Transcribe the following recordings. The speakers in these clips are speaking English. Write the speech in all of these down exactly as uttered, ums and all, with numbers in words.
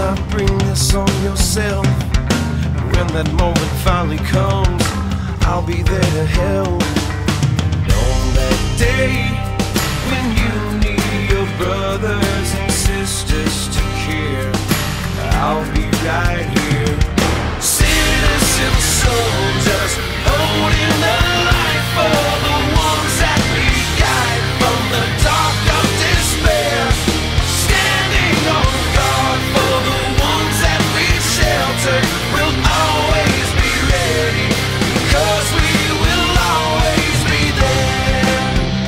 not bring this on yourself. When that moment finally comes, I'll be there to help. On that day when you need your brothers and sisters to care, I'll be right here. Citizen soldiers holding the light for the ones that we guide from the dark of despair, standing on guard for the ones that we shelter. We'll always be ready, because we will always be there.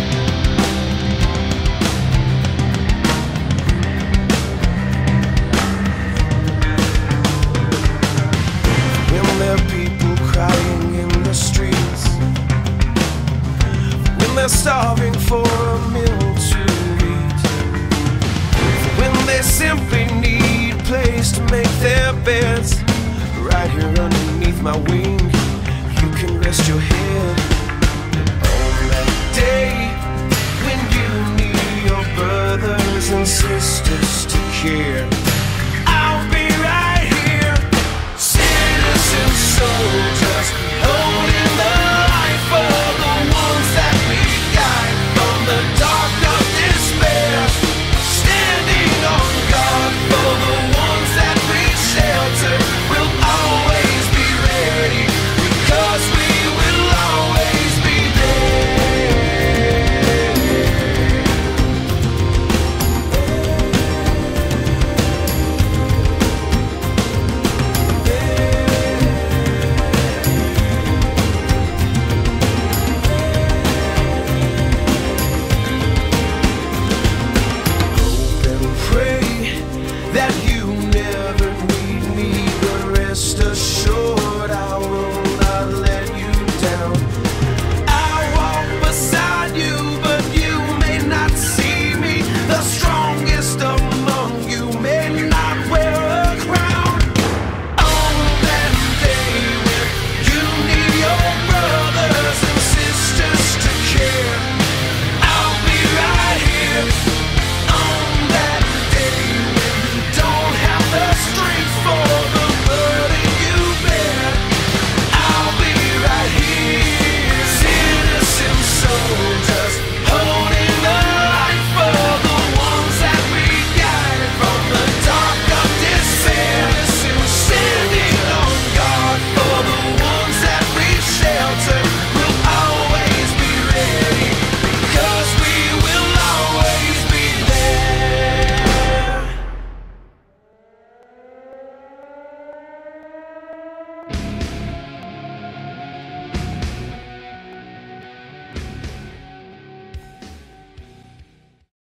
When there are people crying in the streets, when they're starving for a meal to eat, when they simply need a place to make their beds, right here underneath my wing, you can rest your head. On that day when you need your brothers and sisters to care,